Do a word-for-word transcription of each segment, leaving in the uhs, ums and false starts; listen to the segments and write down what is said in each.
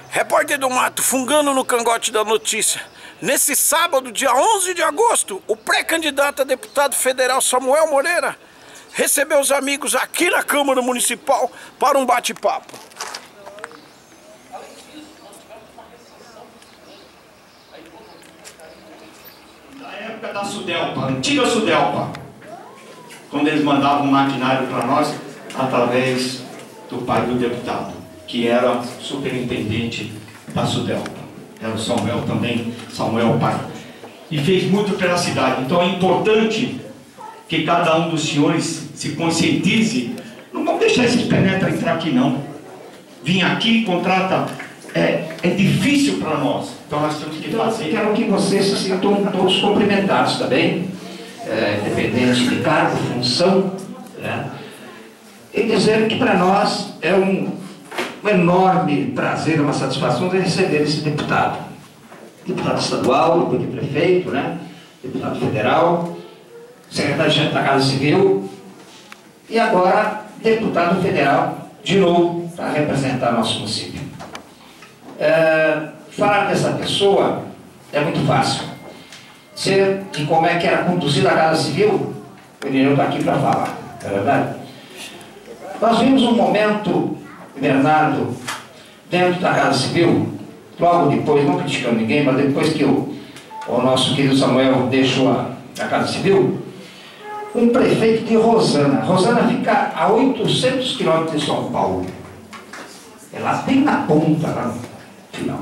Repórter do Mato, fungando no cangote da notícia. Nesse sábado, dia onze de agosto, o pré-candidato a deputado federal Samuel Moreira recebeu os amigos aqui na Câmara Municipal para um bate-papo. Na época da Sudelpa, antiga Sudelpa, quando eles mandavam um maquinário para nós, através do pai do deputado, que era superintendente da Sudelpa. Era o Samuel também, Samuel pai. E fez muito pela cidade. Então é importante que cada um dos senhores se conscientize. Não vamos deixar esses penetras entrar aqui não. Vim aqui, contrata, é, é difícil para nós. Então nós temos que fazer. Quero que vocês se sintam todos cumprimentados, tá bem? É, independente de cargo, função, né? E dizer que para nós é um, um enorme prazer, uma satisfação de receber esse deputado. Deputado estadual, depois de prefeito, né? Deputado federal, secretário da Casa Civil e agora deputado federal de novo para representar nosso município. É, falar dessa pessoa é muito fácil. Ser de como é que era conduzida a Casa Civil, o Irineu está aqui para falar, é verdade? Nós vimos um momento, Bernardo, dentro da Casa Civil, logo depois, não criticando ninguém, mas depois que o, o nosso querido Samuel deixou a, a Casa Civil, um prefeito de Rosana. Rosana fica a oitocentos quilômetros de São Paulo. É lá bem na ponta, lá no final.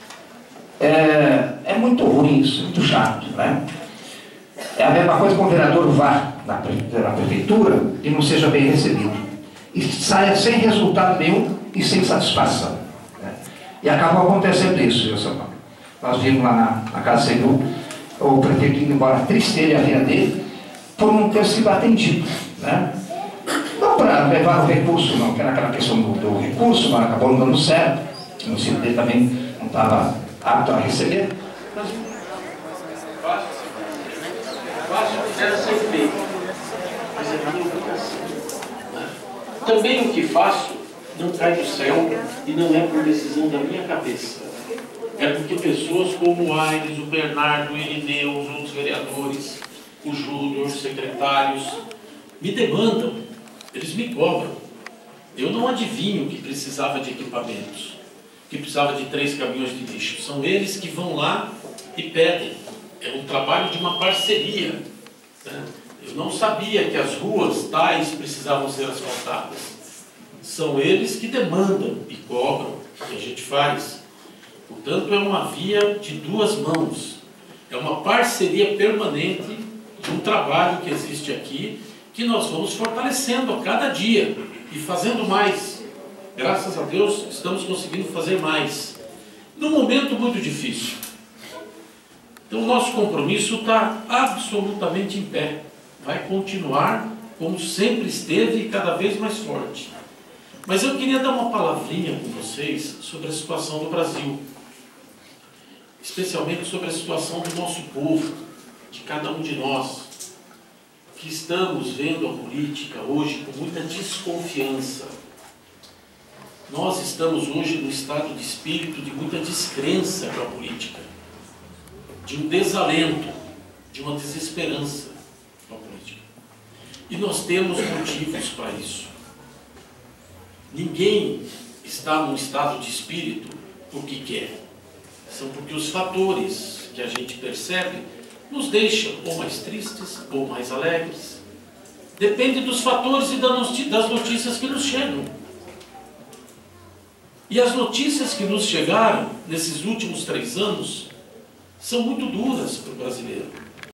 É, é muito ruim isso, muito chato, né? É a mesma coisa com o vereador vá na, na prefeitura e não seja bem recebido. E saia sem resultado nenhum e sem satisfação. Né? E acaba acontecendo isso, viu, São Paulo? Nós vimos lá na, na Casa Civil o prefeito indo embora triste, ele e a filha dele, por não ter sido atendido, né? Não para levar o recurso, não, que era aquela questão do, do recurso, mas acabou não dando certo, o município dele também não estava apto a receber. Mas... Era ser feito, mas é minha obrigação. Também o que faço não cai do céu e não é por decisão da minha cabeça. É porque pessoas como o Aires, o Bernardo, o Irineu, os outros vereadores, o Júnior, os secretários, me demandam, eles me cobram. Eu não adivinho que precisava de equipamentos, que precisava de três caminhões de lixo. São eles que vão lá e pedem. É um trabalho de uma parceria. Né? Eu não sabia que as ruas tais precisavam ser asfaltadas. São eles que demandam e cobram, que a gente faz. Portanto, é uma via de duas mãos. É uma parceria permanente de um trabalho que existe aqui, que nós vamos fortalecendo a cada dia e fazendo mais. Graças a Deus, estamos conseguindo fazer mais. Num momento muito difícil. Então, o nosso compromisso está absolutamente em pé. Vai continuar como sempre esteve e cada vez mais forte. Mas eu queria dar uma palavrinha com vocês sobre a situação do Brasil. Especialmente sobre a situação do nosso povo, de cada um de nós, que estamos vendo a política hoje com muita desconfiança. Nós estamos hoje num estado de espírito de muita descrença com a política, de um desalento, de uma desesperança com a política. E nós temos motivos para isso. Ninguém está num estado de espírito porque quer. São porque os fatores que a gente percebe nos deixam ou mais tristes ou mais alegres. Depende dos fatores e das notícias que nos chegam. E as notícias que nos chegaram nesses últimos três anos são muito duras para o brasileiro.